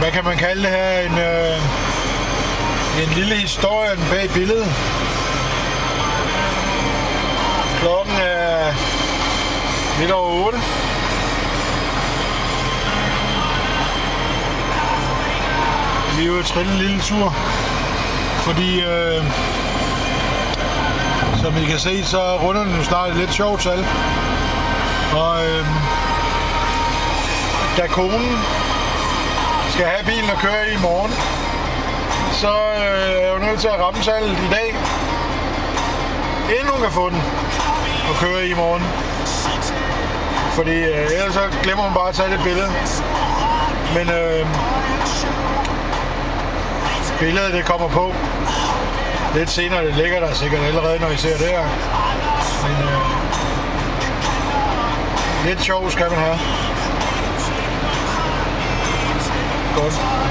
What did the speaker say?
hvad kan man kalde det her, en lille historie bag billedet. Klokken er lidt over 8. Vi er jo trillet en lille tur, fordi som I kan se, så runder den jo snart et lidt sjovt tal. Og da konen skal have bilen og køre i morgen, så er jeg jo nødt til at ramme salget i dag, inden hun kan få den og køre i morgen. Fordi ellers så glemmer hun bare at tage det billede. Men billedet det kommer på lidt senere. Det ligger der sikkert allerede, når I ser det her. Men lidt sjov skal man have. Godt.